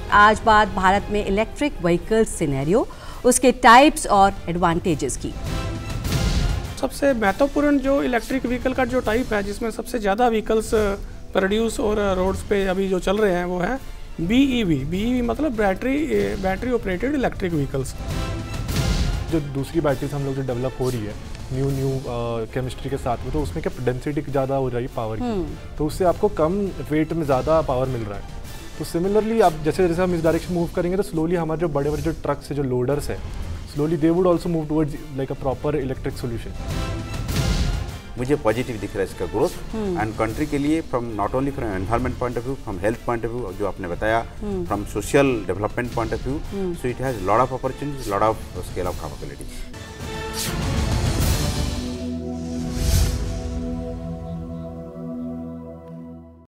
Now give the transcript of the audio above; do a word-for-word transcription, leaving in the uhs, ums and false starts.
आज बात भारत में इलेक्ट्रिक व्हीकल सिनेरियो, उसके टाइप्स और एडवांटेजेस की। सबसे महत्वपूर्ण जो इलेक्ट्रिक व्हीकल का जो टाइप है, जिसमें सबसे ज़्यादा व्हीकल्स प्रोड्यूस और रोड्स पे अभी जो चल रहे हैं, वो है B E V. B E V मतलब battery battery operated electric vehicles. जो दूसरी बैटरीज हम लोग जो डेवलप हो रही है न्यू न्यू केमिस्ट्री के साथ में, तो उसमें क्या डेंसिटी ज़्यादा हो रही है पावर की, तो उससे आपको कम वेट में ज़्यादा पावर मिल रहा है। तो सिमिलरली आप जैसे जैसे हम इस डायरेक्शन मूव करेंगे तो स्लोली हमारे जो बड़े बड़े जो ट्रक्स है, जो लोडर्स है, slowly they would also move towards like a proper electric solution. मुझे पॉजिटिव दिख रहा है इसका ग्रोथ एंड कंट्री के लिए, from not only from environment point of view, from health point of view, जो आपने बताया, from social development point of view, so it has lot of opportunities, lot of scale of capabilities.